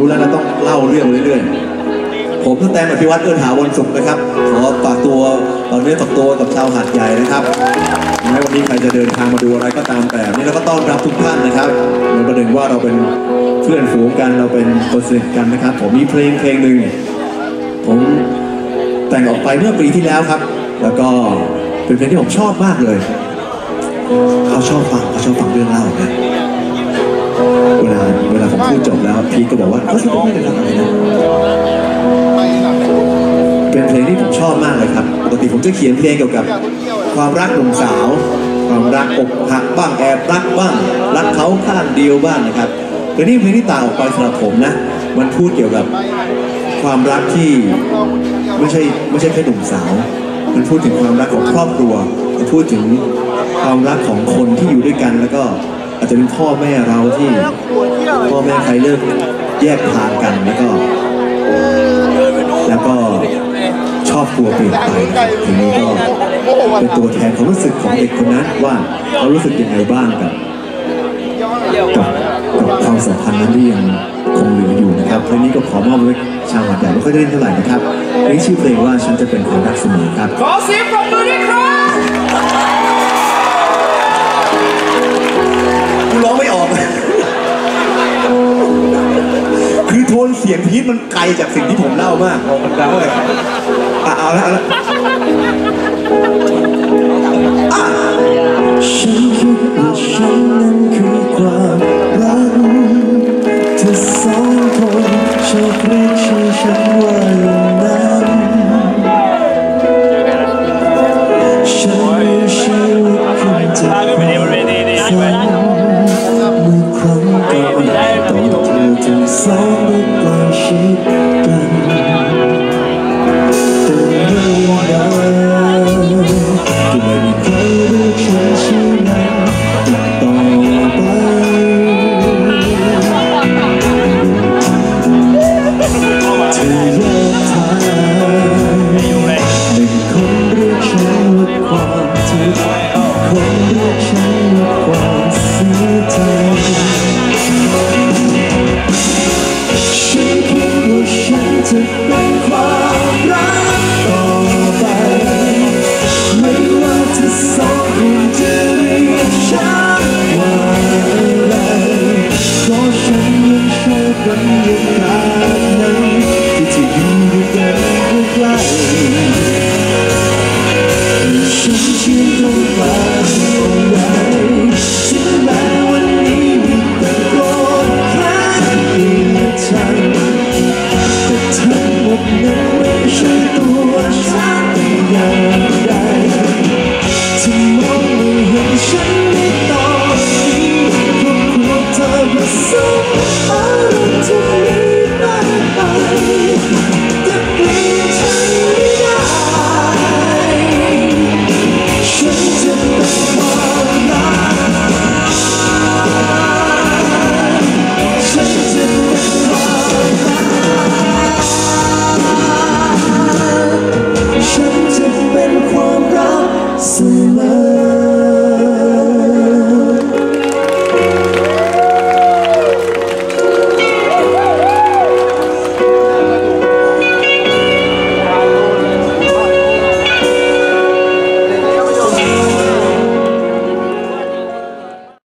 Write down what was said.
รู้แล้วเราต้องเล่าเรื่องเรื่อยๆผมสแตมอภิวัตรเอื้อถาวรสุขนะครับขอฝากตัวต่อเนื้อต่อตัวกับชาวหาดใหญ่นะครับแม้วันนี้ใครจะเดินทางมาดูอะไรก็ตามแต่นี่เราก็ต้อนรับทุกท่านนะครับเหมือนประเด็นว่าเราเป็นเพื่อนฝูงกันเราเป็นคนสนิทกันนะครับผมมีเพลงหนึ่งผมแต่งออกไปเมื่อปีที่แล้วครับแล้วก็เป็นเพลงที่ผมชอบมากเลยเขาชอบฟังเรื่องเล่านะเวลาผมพูดจบแล้วพีก็บอกว่าเขาชอบไม่ได้ทำอะไรนะเป็นเพลงที่ผมชอบมากเลยครับปกติผมจะเขียนเพลงเกี่ยวกับความรักหนุ่มสาวความรักอกหักบ้างแอบรักบ้างรักเขาข้างเดียวบ้างนะครับแต่นี่เพลงที่ต่างออกไปสำหรับผมนะมันพูดเกี่ยวกับความรักที่ไม่ใช่แค่หนุ่มสาวมันพูดถึงความรักของครอบครัวมันพูดถึงความรักของคนที่อยู่ด้วยกันแล้วก็อาจจะเป็นพ่อแม่เราที่พ่อแม่ใครเลิกแยกทางกันแล้วก็ชอบกลัวเปลี่ยนไปทีนี้ก็เป็นตัวแทนความรู้สึกของเด็กคนนั้นว่าเขารู้สึกยังไงบ้างกับความสัมพันธ์นั้นที่ยังคงเหลืออยู่นะครับเพลงนี้ก็ขอมอบไว้ชาวหาดใหญ่ไม่ค่อยได้เล่นเท่าไหร่นะครับเพลงชื่อเพลงว่าฉันจะเป็นคนรักเสมอครับขอเสียงปรบมือด้วยครับกูร้องไม่ออกคือโทนเสียงพีทมันไกลจากสิ่งที่ผมเล่ามากมันดังเลยเอาละฉันคิดว่าฉันนั้นคือความรักเธอสองคนชอบเรียกชื่อฉันว่าอย่างนั้นฉันไม่ใช่ว่าคุณจะฝันเมื่อครั้งก่อนตอนเธอทั้งสองได้ใกล้ชิดกันแต่เมื่อนั้นก็ไม่มีใครเรียกฉันชื่อนั้นอีกต่อไปเธอแยกทางหนึ่งคนเรียกฉันว่าความทุกข์คนเรียกฉันว่าความเสียใจฉันคิดว่าฉันจะเป็นความรักต่อไปไม่ว่าเธอสองคนจะเรียกฉันว่าอะไรเพราะฉันยังชอบกันอย่างนั้นที่จะอยู่ด้วยกันใกล้ฉันเชื่อตรงกลางเอาไว้ถึงแม้วันนี้มีแต่โกรธแค้นเกลียดชังแต่ทั้งหมดนั้นไม่ใช่ตัวฉันอย่างใดที่มองไม่เห็นฉันในตอนนี้เพราะกลัวเธอผสม